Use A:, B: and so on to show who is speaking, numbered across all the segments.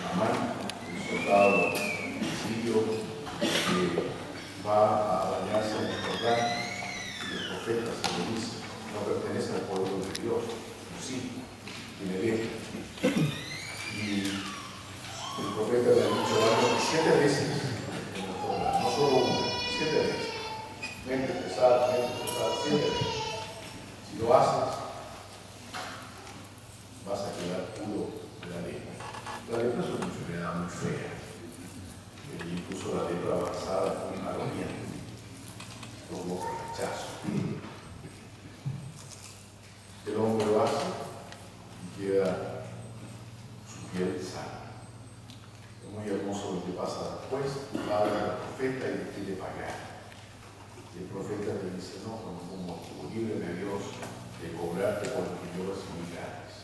A: Amán, el soldado sirio que va a bañarse en el Jordán, y el profeta se le dice, no pertenece al pueblo de Dios, sí, tiene ley. Y el profeta le ha dicho algo 7 veces en el Jordán, no solo una, 7 veces. Mente pesada, 7 veces. Si lo haces, vas a quedar puro de la lepra. La lepra es una enfermedad muy fea. Incluso la lepra avanzada es muy maloliente, provoca rechazo. El hombre lo hace y queda su piel sana. Es muy hermoso lo que pasa después. Va a ver al profeta y le quiere pagar. Y el profeta le dice, no, como libre de Dios, de cobrarte por lo que yo recibí gratis.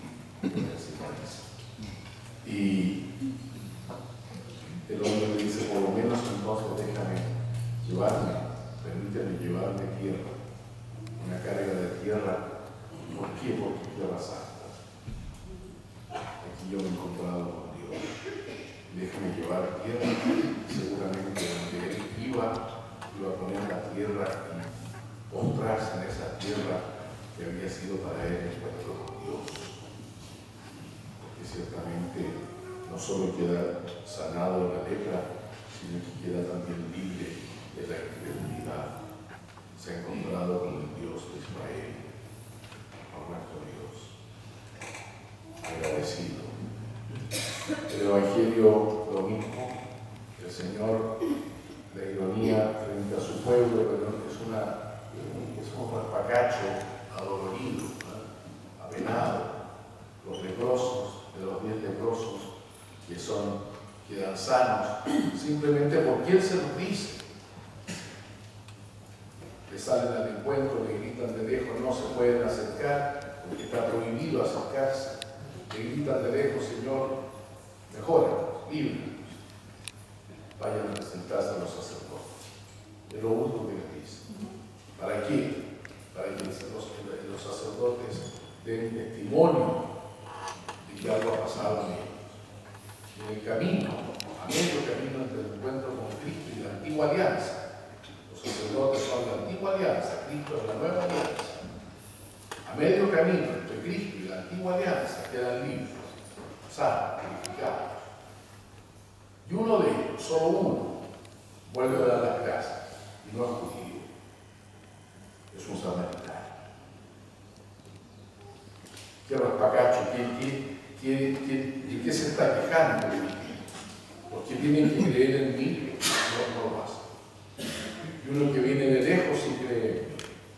A: Y el hombre le dice, por lo menos entonces déjame permíteme llevarme tierra, una carga de tierra. ¿Por qué? Porque tierra santa. Aquí yo me he encontrado con Dios. Déjame llevar tierra, seguramente donde él iba a poner la tierra y postrarse en esa tierra que había sido para él el encuentro con Dios. Porque ciertamente no solo queda sanado de la lepra, sino que queda también libre de la incredulidad. Se ha encontrado con el Dios de Israel, con nuestro Dios. Agradecido. El Evangelio lo mismo. El Señor, la ironía frente a su pueblo, es un raspacacho adolorido, ¿no? Apenado. Los leprosos, de los 10 leprosos, quedan sanos, simplemente porque Él se los dice. Le salen al encuentro, le gritan de lejos, no se pueden acercar, porque está prohibido acercarse. Le gritan de lejos, Señor, mejora, líbranos. Vayan a presentarse a los sacerdotes. Es lo único que les dice. ¿Para qué? Para que los sacerdotes den testimonio de que algo ha pasado en ellos. En el camino, a medio camino entre el encuentro con Cristo y la antigua alianza. Los sacerdotes son la antigua alianza, Cristo es la nueva alianza. A medio camino entre Cristo y la antigua alianza quedan libres, sanos, purificados. Y uno de ellos, solo uno, vuelve a dar las gracias, y no es judío, es un samaritano. ¿Qué raspacacho? ¿De qué se está quejando? Porque tienen que creer en mí, no lo hacen. Y uno que viene de lejos y cree,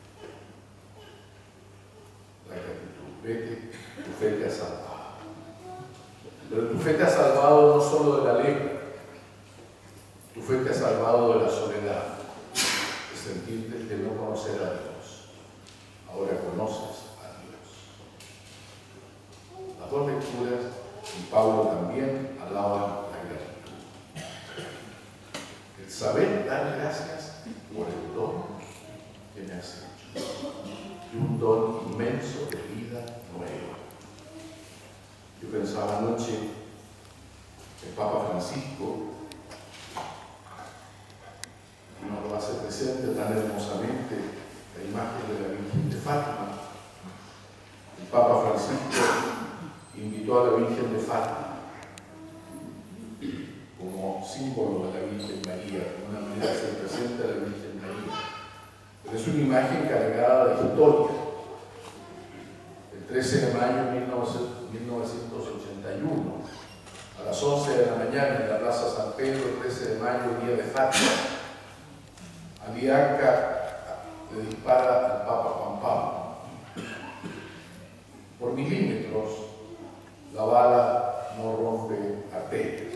A: la gratitud, vete, tu fe te ha salvado. Pero tu fe te ha salvado no solo de la lepra, tu fe te ha salvado de la soledad, de sentirte, de no conocer a Dios. Ahora conoces a Dios. Las dos lecturas, y Pablo también, alaban la gratitud. El saber dar gracias por el don que me has hecho. Y un don inmenso de vida nueva. Yo pensaba anoche, el Papa Francisco nos lo hace presente tan hermosamente la imagen de la Virgen de Fátima. El Papa Francisco invitó a la Virgen de Fátima como símbolo de la Virgen María, de una manera que se presenta a la Virgen María. Pero es una imagen cargada de historia. El 13 de mayo de 1981, a las 11 de la mañana en la Plaza San Pedro, el 13 de mayo, día de Fátima, Alianca le dispara al Papa Juan Pablo. Por milímetros, la bala no rompe arterias.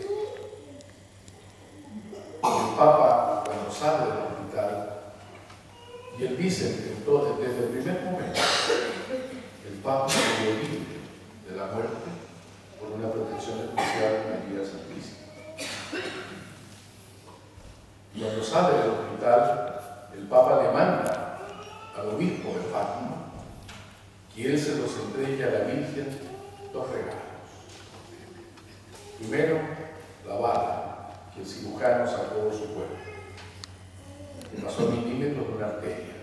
A: El Papa, cuando sale del hospital, y él dice que entonces, desde el primer momento, el Papa se libre de la muerte por una protección especial de María Santísima. Y cuando sale del hospital, el Papa le manda al obispo de Fátima que él se los entregue a la Virgen 2 regalos. Primero, la bala que el cirujano sacó de su cuerpo, que pasó a milímetros de una arteria,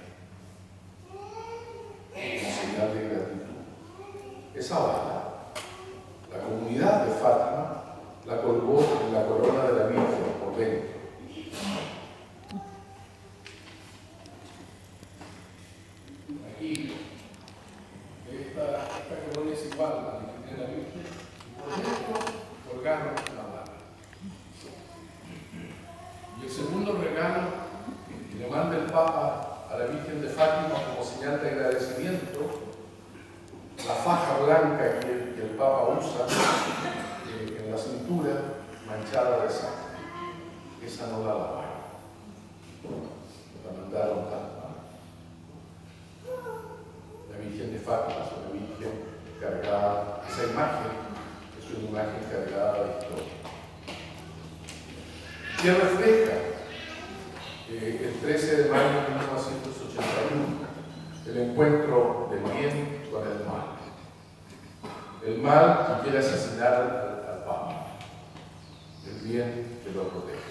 A: como señal de gratitud. Esa bala, la comunidad de Fátima la colgó en la corona de la Virgen por dentro. Aquí, esta corona es igual a la de la Virgen, y por dentro colgaron la bala. Y el segundo regalo que le manda el Papa a la Virgen de Fátima como señal de agradecimiento, la faja blanca que el Papa usa en la cintura, manchada de sangre. Esa no la lavaron. La mandaron tan mal. La Virgen de Fátima es una Virgen cargada, esa imagen es una imagen cargada de historia. Que refleja el 13 de mayo de 1981 el encuentro del bien con el mal. El mal que quiere asesinar al Papa, el bien que lo protege.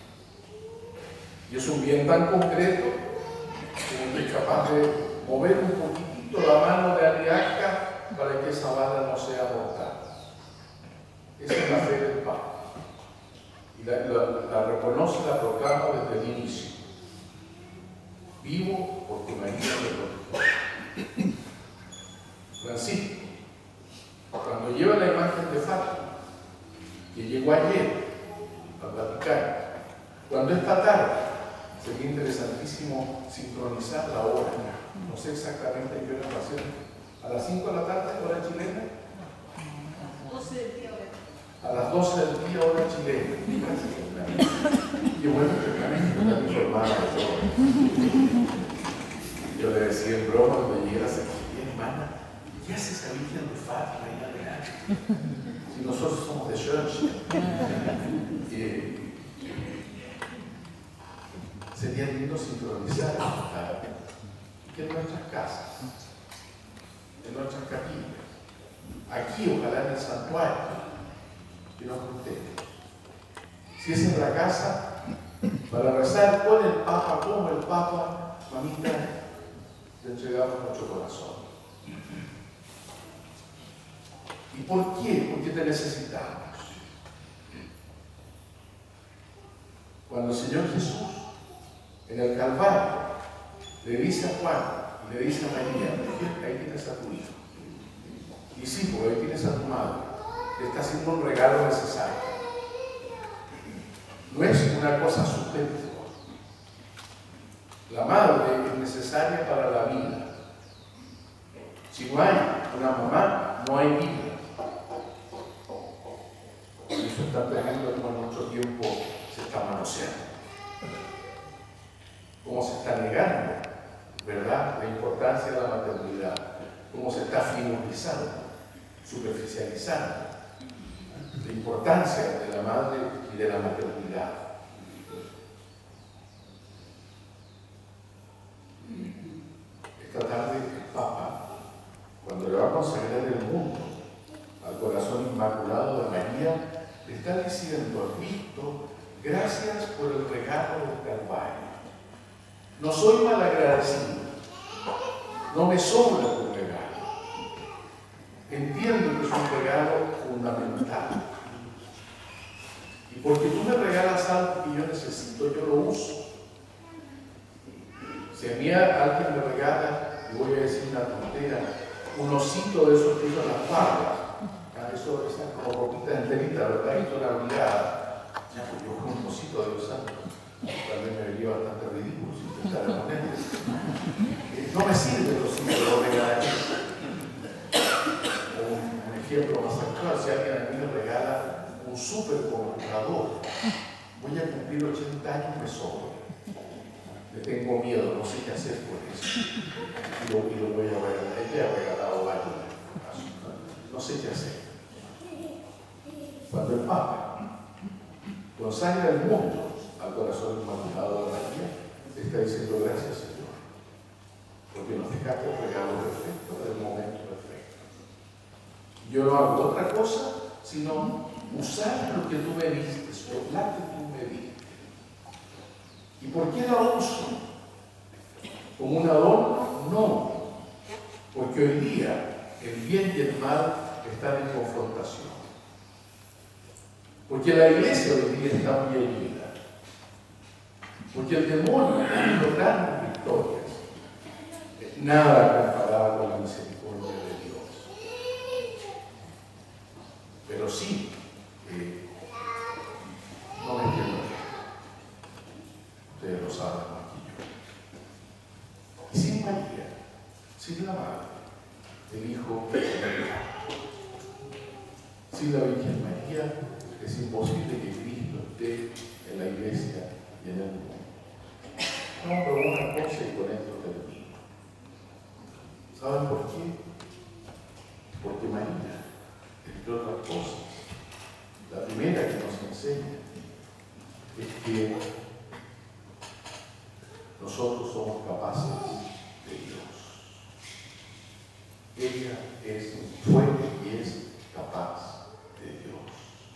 A: Y es un bien tan concreto que es capaz de mover un poquitito la mano de Ariasca para que esa bala no sea mortal. Esa es la fe del Papa. Y la reconoce, la proclama desde el inicio. Vivo porque María me protege. Francisco, cuando lleva la imagen de Fátima, que llegó ayer al Vaticano, cuando esta tarde, sería interesantísimo sincronizar la hora. No sé exactamente qué hora va a ser. ¿A las 5 de la tarde, hora chilena?
B: 12 del día.
A: A las 12 del día, hora chilena. Qué bueno que están informados de todo. Yo le decía en broma cuando llegué a la secretaría, hermana, ¿qué hace esa Virgen de Fátima ahí adelante? Si nosotros somos de Church. Sería lindo sincronizar que en nuestras casas, en nuestras capillas, aquí ojalá en el santuario, que nos juntemos. Si es en la casa, para rezar con el Papa, como el Papa, mamita, le entregamos nuestro corazón. ¿Y por qué? Porque te necesitamos. Cuando el Señor Jesús, en el Calvario, le dice a Juan y le dice a María, ahí tienes a tu hijo. Discípulo, ahí tienes a tu madre. Te está haciendo un regalo necesario. No es una cosa superflua. La madre es necesaria para la vida. Si no hay una mamá, no hay vida. Y eso está tremendo como en nuestro tiempo se está manoseando. Cómo se está negando, ¿verdad?, la importancia de la maternidad. Cómo se está finalizando, superficializando la importancia de la madre y de la maternidad. Esta tarde el Papa, cuando le va a consagrar el mundo al corazón inmaculado de María, le está diciendo: Cristo, gracias por el regalo del Calvario. No soy malagradecido, no me sobra tu regalo. Entiendo que es un regalo fundamental. Y porque tú me regalas algo que yo necesito, yo lo uso. Si a mí alguien me regala, y voy a decir una tontera, un osito de esos que usan las palmas, eso es como ropita enterita, ¿verdad? Y toda la brigada. Ya, pues yo con un osito de los santos, también me vería bastante ridículo si intentara ponerle. No me sirve el osito de los regalos. Un ejemplo más actual, si alguien a mí me regala un supercomputador, voy a cumplir 80 años, me sobra. Le tengo miedo, no sé qué hacer por eso. Y lo voy a regalar. Él le ha regalado varios. No sé qué hacer. Cuando el Papa consagra el mundo al corazón inmaculado de María, le está diciendo: gracias, Señor, porque nos dejaste el regalo perfecto del momento perfecto. Yo no hago otra cosa sino usar lo que tú me diste, o la que tú me diste. ¿Y por qué la uso? ¿Como un adorno? No, porque hoy día el bien y el mal están en confrontación. Porque la iglesia hoy día está muy herida. Porque el demonio ha logrado victorias. Nada comparado con la misericordia de Dios. Pero sí, no me entiendo. Ustedes lo saben aquí yo. Y sin María, sin la madre, el Hijo de María, sin la Virgen María, es imposible que Cristo esté en la iglesia y en el mundo. No, pero una cosa y con esto termino. ¿Saben por qué? Porque María, entre otras cosas, la primera que nos enseña es que nosotros somos capaces de Dios. Ella fue y es capaz de Dios.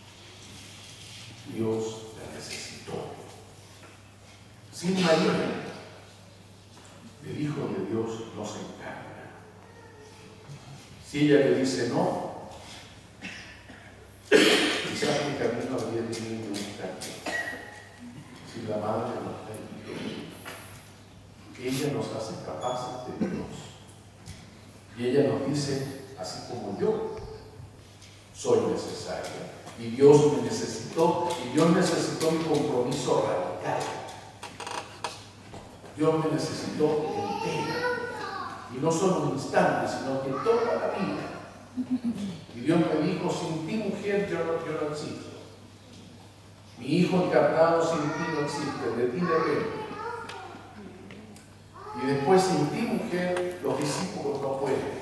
A: Dios la necesitó. Sin María, el Hijo de Dios no se encarna. Si ella le dice no, quizás el camino habría tenido un cambio. Si la madre no está ahí, ella nos hace capaces de Dios. Y ella nos dice, así como yo soy necesaria, y Dios me necesitó, y Dios necesitó mi compromiso radical. Dios me necesitó entera. Y no solo un instante, sino que toda la vida. Y Dios me dijo, sin ti, mujer, yo no existo. Mi hijo encarnado sin ti no existe, de ti depende. Y después, sin ti, mujer, los discípulos no pueden.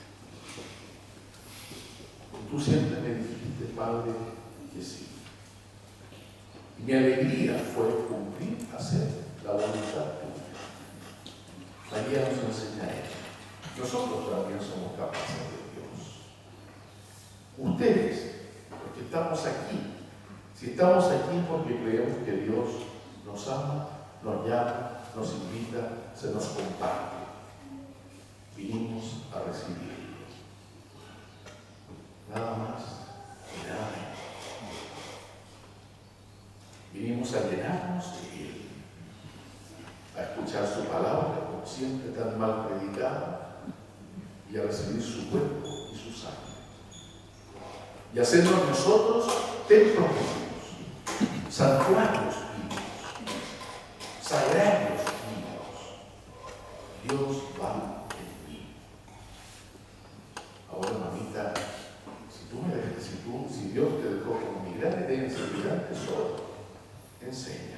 A: Y tú siempre me dijiste, Padre, que sí. Y mi alegría fue cumplir, hacer la voluntad tuya. María nos enseña eso. Nosotros también somos capaces de Dios. Ustedes, porque estamos aquí. Si estamos aquí porque creemos que Dios nos ama, nos llama, nos invita, se nos comparte. Vinimos a recibirlo. Nada más y nada menos. Vinimos a llenarnos de Él, a escuchar su palabra, como siempre tan mal predicada, y a recibir su cuerpo y su sangre. Y hacernos nosotros templos vivos, santuarios vivos, sagrarios vivos. Dios va en mí. Ahora, mamita, si Dios te dejó con mi gran herencia, mi gran tesoro, enséñame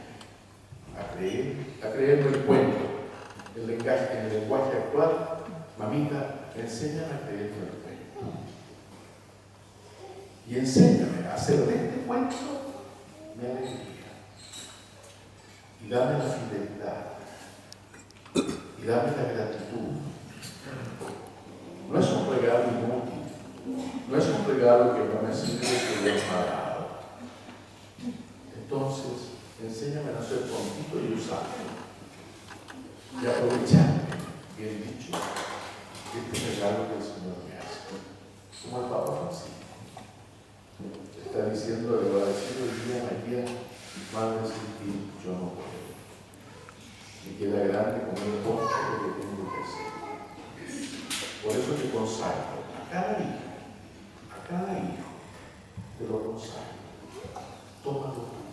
A: a creer en el cuento, en el lenguaje actual. Mamita, enséñame a creer en el cuento. Y enséñame a hacer de este cuento mi alegría. Y dame la fidelidad. Y dame la gratitud. No es un regalo inútil. No es un regalo que no me sirve, que Dios me ha dado. Entonces, enséñame a ser prontito y usarlo. Y aprovecharme, bien dicho, este regalo que el Señor me hace. Como el Papa Francisco está diciendo, le va a decir hoy día, María, madre sin ti, yo no puedo. Me queda grande como el postre lo que tengo que hacer. Por eso te consagro a cada hijo, te lo consagro. Tómalo tú.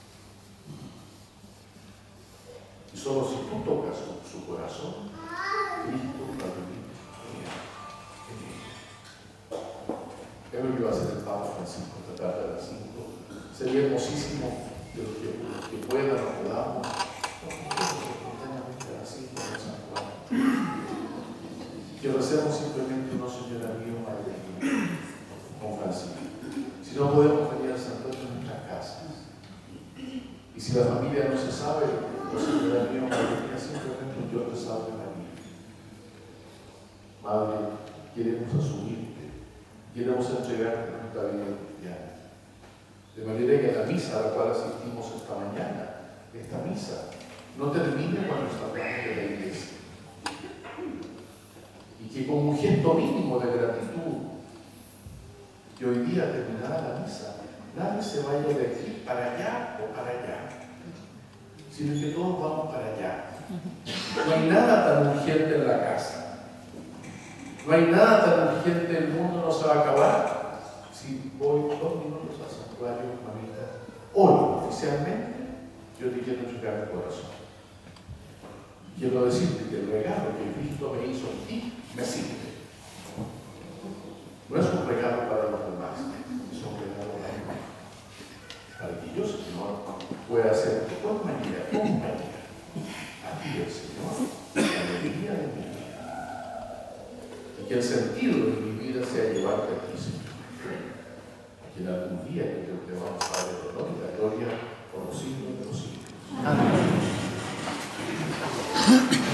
A: Y solo si tú tocas su corazón, Cristo va a vivir en él. Es lo que va a hacer el Papa Francisco esta tarde a las 5. Sería hermosísimo que los que puedan o podamos, espontáneamente a las 5 de San Juan, que recemos simplemente uno, Señora mío, Madre mía, con Francisco. Si no podemos venir al santuario en nuestras casas, y si la familia no se sabe, Señora mío, Madre mía, simplemente yo te salve María. Madre, queremos asumirte, queremos entregarte nuestra vida cristiana. De manera que la misa a la cual asistimos esta mañana, esta misa, no termine cuando salgamos de la iglesia. Y que como un gesto mínimo de gratitud, que hoy día terminará la misa, nadie se vaya de aquí para allá o para allá, sino que todos vamos para allá. No hay nada tan urgente en la casa. No hay nada tan urgente, el mundo no se va a acabar. Si voy 2 minutos al santuario, mamita, hoy oficialmente yo te quiero entregar el corazón. Quiero decirte que el regalo que Cristo me hizo a ti me sirve. No es un regalo para los demás, es un regalo para que yo, Señor, pueda ser tu compañía, a ti el Señor, la alegría de mi vida. Y que el sentido de mi vida sea llevarte a ti, Señor. Que en algún día yo te vamos a dar el honor y la gloria por los siglos de los siglos. Amén.